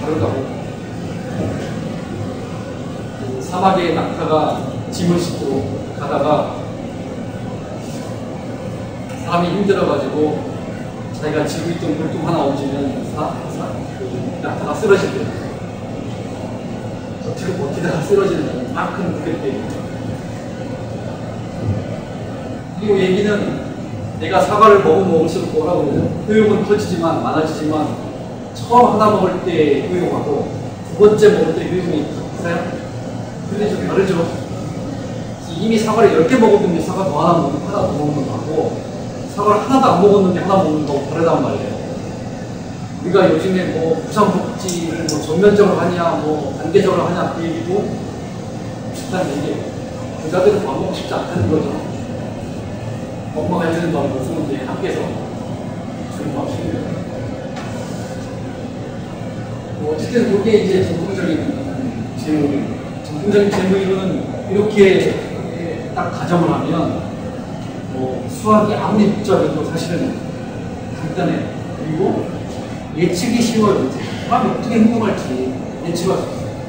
다르다고. 사막에 낙타가 짐을 싣고 가다가 사람이 힘들어가지고 자기가 쥐고 있던 물통 하나 얹으면 낙타가 쓰러질 때 어떻게 버티다가 쓰러지는 만큼 그때. 그리고 얘기는 내가 사과를 먹을수록 뭐라고 그러죠? 효용은 커지지만 많아지지만 처음 하나 먹을 때 효용하고 두 번째 먹을 때 효용이 있어요? 근데 좀 다르죠? 이미 사과를 10개 먹었는데 사과 더 하나 먹으면 하나 더 먹는 거하고 사과를 하나도 안 먹었는데 하나 먹는 거하고 다르단 말이에요. 우리가 요즘에 뭐 부산복지를 뭐 전면적으로 하냐 뭐 단계적으로 하냐 그 얘기도 비슷한 얘기예요. 부자들은 밥 먹고 싶지 않다는 거죠. 엄마가 해주는 밥 먹으면 이제 학교에서 주는 밥 시키는 뭐 어쨌든 그게 이제 전통적인 제목입니다. 전통적인 제목으로는 이렇게 딱 가정을 하면 뭐 수학이 아무리 복잡해도 사실은 간단해요. 그리고 예측이 쉬워요. 사람이 어떻게 행동할지 예측할 수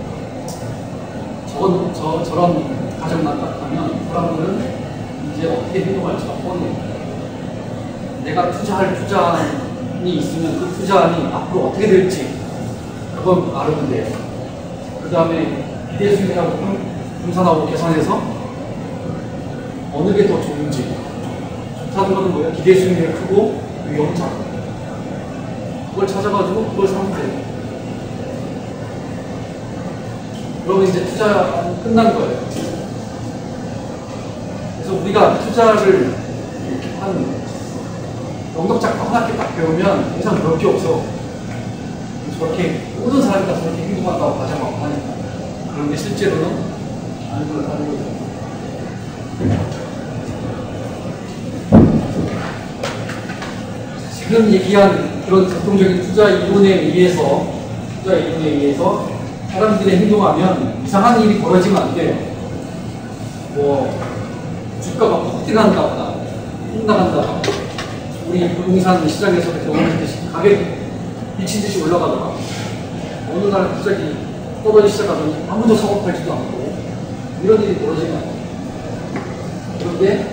있어요. 저런 가정만 딱 하면 사람들은 이제 어떻게 행동할지가 뻔해요. 내가 투자할 투자안이 있으면 그 투자안이 앞으로 어떻게 될지 그건 알으면 돼요. 그 다음에 비대수익하고 분산하고 계산해서 어느 게 더 좋은지. 좋다는 거는 뭐예요? 기대수익률이 크고 위험은 작고 그걸 찾아가지고 그걸 사면 돼요. 그러면 이제 투자 끝난 거예요. 그래서 우리가 투자를 이렇게 한 영덕작도 하나씩 딱 배우면 이상 그럴 게 없어. 저렇게 모든 사람이 다 저렇게 행동한다고 가정하고 하니까. 그런데 실제로는 안 그렇다는 거죠. 지금 얘기한 그런 전통적인 투자 이론에 의해서 사람들이 행동하면 이상한 일이 벌어지면 안 돼요. 뭐 주가가 퍽 뛰어난다거나 폭 나간다거나 우리 부동산 시장에서 경험했듯이 가격이 미친 듯이 올라가다가 어느 날 갑자기 떨어지기 시작하더니 아무도 사업하지도 않고 이런 일이 벌어지면 안 돼요. 그런데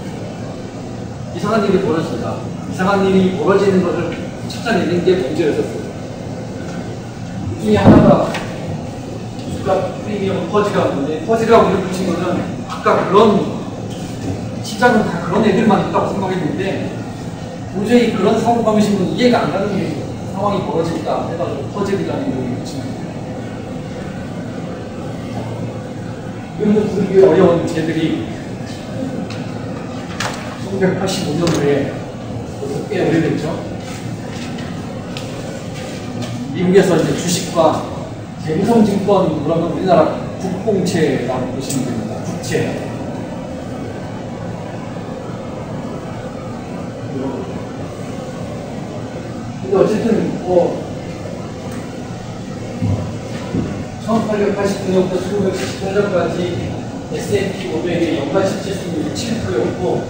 이상한 일이 벌어진다. 이상한 일이 벌어지는 것을 찾아내는 게 문제였었어요. 그 중에 하나가 주가 프리미엄 퍼지라는데 퍼지라고 이렇게 붙인 거는 아까 그런 시장은 다 그런 애들만 있다고 생각했는데 도저히 그런 사고방식은 이해가 안 가는 게 상황이 벌어진다 해가지고 퍼즐이라는 이름을 붙인 거예요. 이런 부르기 어려운 쟤들이 1985년도에 꽤 오래됐죠. 미국에서 이제 주식과 갱성증권 그러면 우리나라 국공채라고 보시면 됩니다. 국채. 근데 어쨌든 뭐 1889년부터 1978년까지 S&P 500의 연간 실질 수익률이 7%였고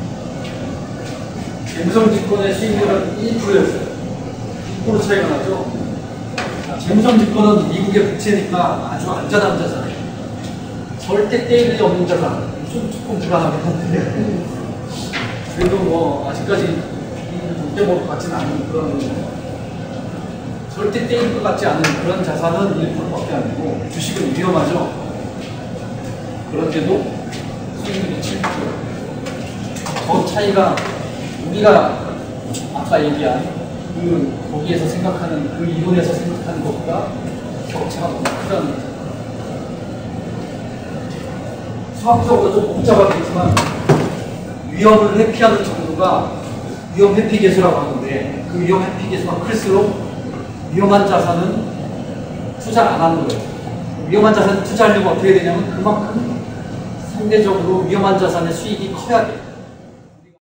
갱성증권의 수익률은 1%였어요. 1% 차이가 나죠. 갱성증권은 미국의 국채니까 아주 안전한 자산이에요. 절대 떼일 일이 없는 자산. 조금 불안하긴 한데 그래도 뭐 아직까지 롯데몰 같지는 않은 그런 절대 떼일 것 같지 않은 그런 자산은 1%밖에 안 되고 주식은 위험하죠. 그런데도 수익률이 7%. 저 차이가 우리가 아까 얘기한 거기에서 생각하는 그 이론에서 생각하는 것보다 격차가 너무 크다는 거죠. 수학적으로 좀 복잡하겠지만 위험을 회피하는 정도가 위험 회피 계수라고 하는데 그 위험 회피 계수가 클수록 위험한 자산은 투자 안 하는 거예요. 위험한 자산 투자하려면 어떻게 되냐면 그만큼 상대적으로 위험한 자산의 수익이 커야 돼요.